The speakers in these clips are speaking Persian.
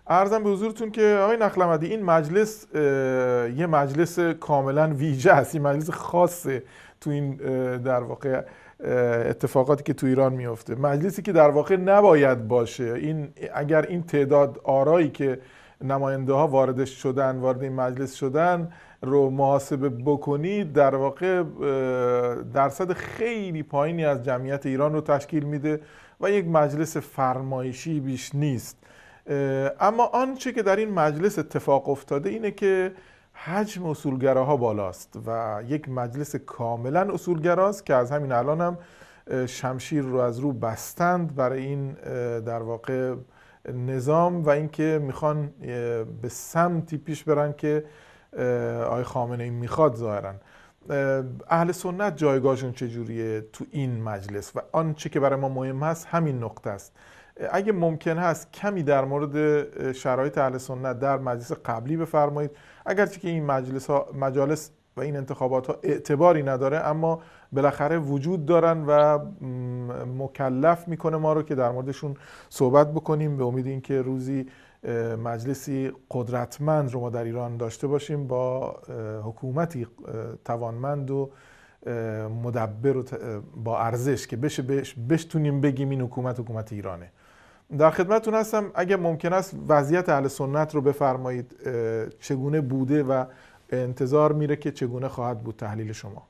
عرضم به حضورتون که آقای نخلمدی این مجلس یه مجلس کاملا ویژه است، یه مجلس خاصه تو این در واقع اتفاقاتی که تو ایران میفته، مجلسی که در واقع نباید باشه. این اگر این تعداد آرایی که نماینده ها وارد این مجلس شدن رو محاسبه بکنید، در واقع درصد خیلی پایینی از جمعیت ایران رو تشکیل میده و یک مجلس فرمایشی بیش نیست. اما آنچه که در این مجلس اتفاق افتاده اینه که حجم اصولگراها بالاست و یک مجلس کاملا اصولگراست که از همین الان هم شمشیر رو از رو بستند برای این در واقع نظام و اینکه میخوان به سمتی پیش برن که آقای خامنه‌ای میخواد. ظاهرا اهل سنت جایگاهشون چجوریه تو این مجلس و آنچه که برای ما مهم هست همین نقطه است. اگه ممکن هست کمی در مورد شرایط اهل سنت در مجلس قبلی بفرمایید، اگرچه که این مجالس و این انتخابات ها اعتباری نداره اما بالاخره وجود دارن و مکلف میکنه ما رو که در موردشون صحبت بکنیم، به امید اینکه روزی مجلسی قدرتمند رو ما در ایران داشته باشیم با حکومتی توانمند و مدبر و با ارزش که بتونیم بگیم این حکومت ایرانه. در خدمتتون هستم. اگه ممکن است وضعیت اهل سنت رو بفرمایید، چگونه بوده و انتظار میره که چگونه خواهد بود تحلیل شما؟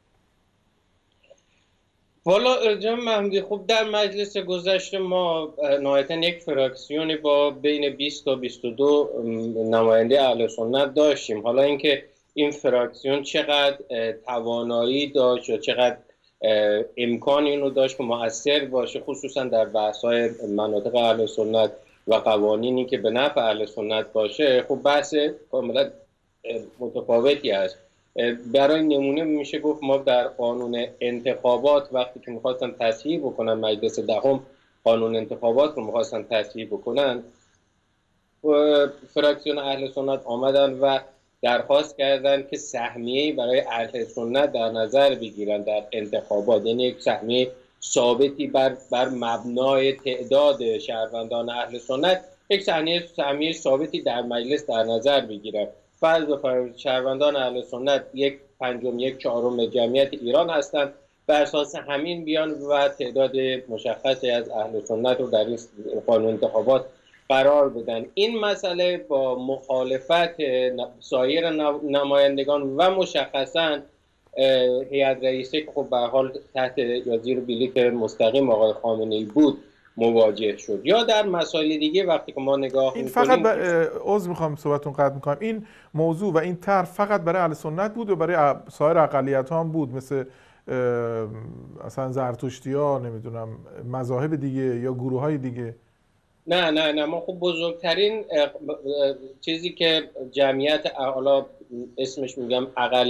والا جناب محمودی، خب در مجلس گذشته ما نهایتا یک فراکسیونی با بین 20 تا 22 نماینده اهل سنت داشتیم. حالا اینکه این فراکسیون چقدر توانایی داشت یا چقدر امکان اینو داشت که مؤثر باشه، خصوصا در بحث‌های مناطق اهل سنت و قوانینی که به نفع اهل سنت باشه، خب بحث کاملا متفاوتی است. برای نمونه میشه گفت ما در قانون انتخابات وقتی که میخواستن تصویب بکنن، مجلس دهم قانون انتخابات رو میخواستن تصویب بکنن، فراکسیون اهل سنت آمدن و درخواست کردن که سهمیه‌ای برای اهل سنت در نظر بگیرن در انتخابات، یعنی یک سهمیه ثابتی بر مبنای تعداد شهروندان اهل سنت، یک سهمیه ثابتی در مجلس در نظر بگیرن. فرض بفرمایید شهروندان اهل سنت 1/5 جمعیت ایران هستند، بر اساس همین بیان و تعداد مشخصی از اهل سنت رو در این قانون انتخابات قرار بدن. این مسئله با مخالفت سایر نمایندگان و مشخصاً هیئت رئیسه که خب به هر حال تحت یا زیر بلیت مستقیم آقای خامنه‌ای بود مواجه شد. یا در مسائل دیگه وقتی که ما نگاه این می‌کنیم، فقط عذر میخوام صحبتتون قطع میکنم، این موضوع و این طرح فقط برای اهل سنت بود و برای سایر اقلیت‌ها هم بود، مثل مثلا زرتشتی‌ها، نمیدونم مذاهب دیگه یا گروه‌های دیگه؟ نه ما خب بزرگترین چیزی که جمعیت، حالا اسمش میگم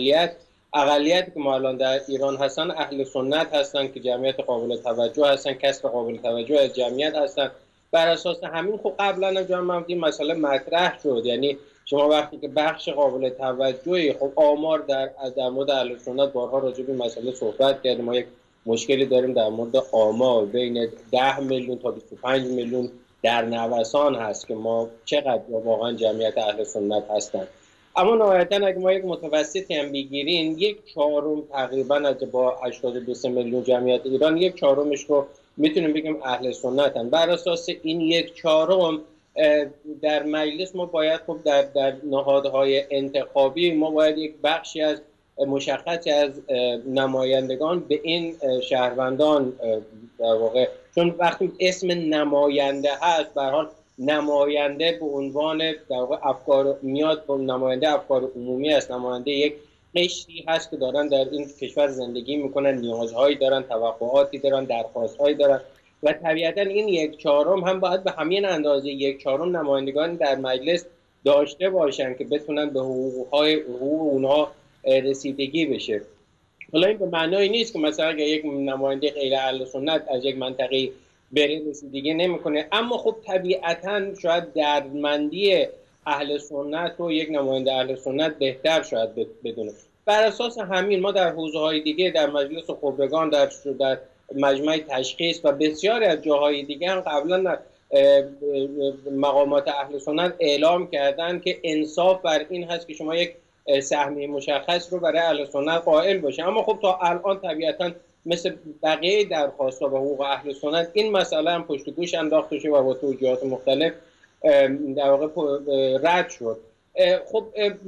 اقلیتی که ما الان در ایران هستن اهل سنت هستن که جمعیت قابل توجه هستن، کسر قابل توجه از جمعیت هستن. بر اساس همین خب قبلا هم جناب محمودی مسئله مطرح شد، یعنی شما وقتی که بخش قابل توجهی، خب آمار در مورد اهل سنت بارها راجع به مسئله صحبت کردیم، ما یک مشکلی داریم در مورد آمار، بین 10 میلیون تا 25 میلیون در نوسان هست که ما چقدر واقعا جمعیت اهل سنت هستن. اما نهایتا اگه ما یک متوسطی هم بگیریم، 1/4 تقریبا از با 82 میلیون جمعیت ایران 1/4 رو میتونیم بگیم اهل سنتن. بر اساس این 1/4 در مجلس ما باید خب در نهادهای انتخابی ما باید یک بخشی از مشخصی از نمایندگان به این شهروندان در واقع، چون وقتی اسم نماینده هست به هر حال نماینده به عنوان در واقع افکار میاد، به نماینده افکار عمومی است، نماینده یک قشری هست که دارن در این کشور زندگی میکنن، نیازهایی دارن، توقعاتی دارن، درخواستهایی دارن و طبیعتا این 1/4 هم باید به همین اندازه 1/4 نمایندگان در مجلس داشته باشن که بتونن به حقوق اونها رسیدگی بشه. حالا این به معنای نیست که مثلا اگه یک نماینده غیر اهل سنت از یک منطقه بره رسیدگی نمیکنه، اما خب طبیعتا شاید دردمندی اهل سنت رو یک نماینده اهل سنت بهتر شاید بدونه. بر اساس همین ما در حوزه‌های دیگه، در مجلس خبرگان، در مجمع تشخیص و بسیاری از جاهای دیگه هم قبلا مقامات اهل سنت اعلام کردن که انصاف بر این هست که شما یک سهمیه مشخص رو برای اهل سنت قائل باشید. اما خب تا الان طبیعتاً مثل بقیه درخواست‌ها و حقوق اهل سنت این مسئله هم پشت گوش انداخته شد و با توجیهات مختلف در واقع رد شد. خب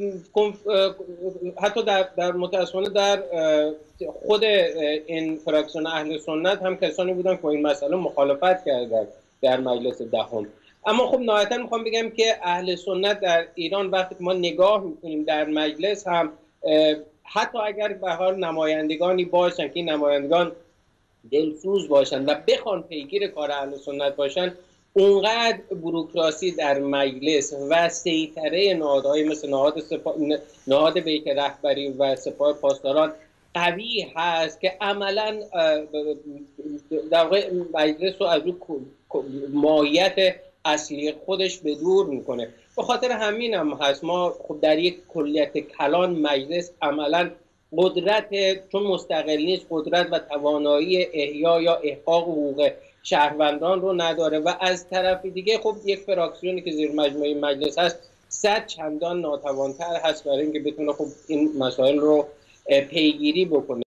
حتی در متأسفانه در خود این فراکسیون اهل سنت هم کسانی بودن که با این مسئله مخالفت کردند در مجلس دهم. اما خب نهایتا میخوام بگم که اهل سنت در ایران وقتی ما نگاه میکنیم در مجلس هم، حتی اگر به حال نمایندگانی باشن که این نمایندگان دلسوز باشن و بخوان پیگیر کار اهل سنت باشن، اونقدر بوروکراسی در مجلس و سیطره نهادهای مثل نهاد بیت رهبری و سپاه پاسداران قوی هست که عملا در واقع مجلس رو از ماهیت اصلی خودش به دور میکنه. به خاطر همین هم هست ما خب در یک کلیت کلان مجلس عملا قدرت، چون مستقل نیست، قدرت و توانایی احیا یا احقاق حقوق شهروندان رو نداره و از طرف دیگه خب یک فراکسیونی که زیر مجموعه مجلس هست 100 چندان ناتوانتر هست برای اینکه بتونه خب این مسائل رو پیگیری بکنه.